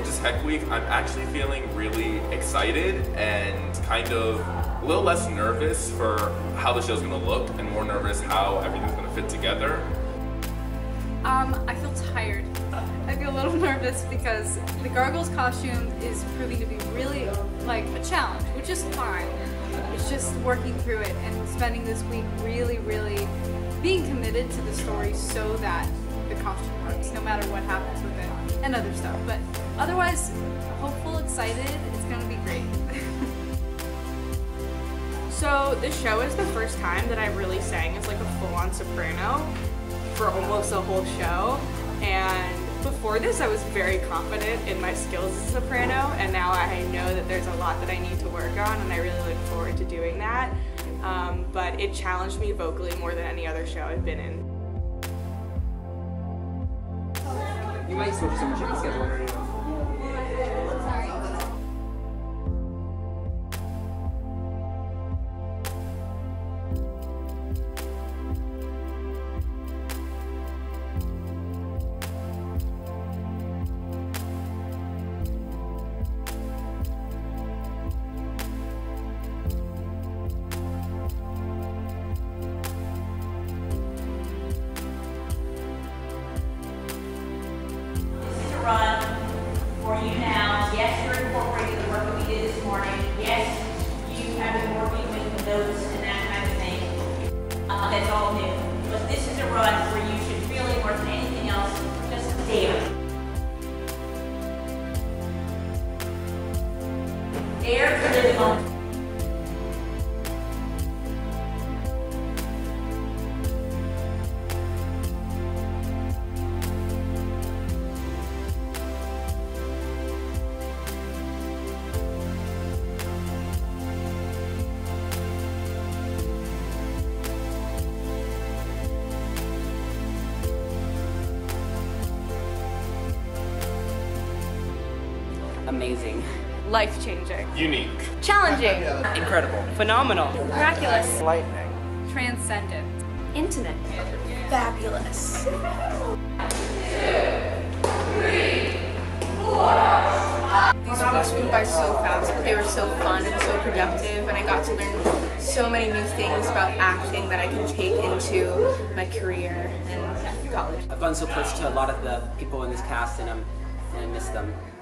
Gorgeous Heck Week, I'm actually feeling really excited and kind of a little less nervous for how the show's gonna look and more nervous how everything's gonna fit together. I feel tired. I feel a little nervous because the Gargoyles costume is proving to be really like a challenge, which is fine. It's just working through it and spending this week really being committed to the story so that the costume works, no matter what happens with it and other stuff. But otherwise, hopeful, excited, it's gonna be great. So this show is the first time that I really sang as like a full-on soprano for almost the whole show, and before this I was very confident in my skills as a soprano, and now I know that there's a lot that I need to work on, and I really look forward to doing that. But it challenged me vocally more than any other show I've been in. You might switch so much of the schedule. Run for you now. Yes, you're incorporating the work that we did this morning. Yes, you have been working with the notes and that kind of thing. That's all new. But this is a run where you should really, more than anything else, just dare. Dare to live the moment. Amazing. Life-changing. Unique. Challenging. Incredible. Phenomenal. Miraculous. Lightning. Transcendent. Intimate. Fabulous. These weeks went by so fast, but they were so fun and so productive, and I got to learn so many new things about acting that I can take into my career and college. I've gotten so close to a lot of the people in this cast, and I miss them.